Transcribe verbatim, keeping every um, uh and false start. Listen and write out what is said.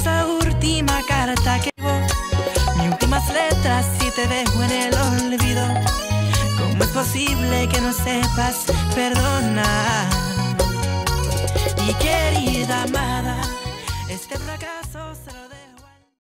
esa última carta que llevo, mis últimas letras si te dejo en el olvido. ¿Cómo es posible que no sepas perdonar? Y querida amada, este fracaso